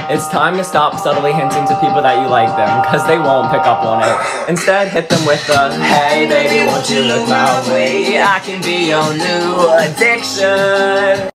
It's time to stop subtly hinting to people that you like them, cause they won't pick up on it. Instead, hit them with the, hey baby, won't you look my way? I can be your new addiction.